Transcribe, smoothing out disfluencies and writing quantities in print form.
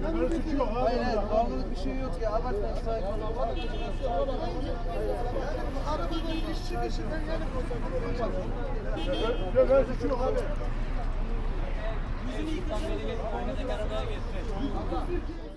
Böyle suçu yok. Hayır hayır, kanunluk bir şey yok ya. Abartmayın, sakin olun. Arabada işçi dışından gelip böyle suçu yok abi. Yüzünü yıkasın. Arabaya geçsin.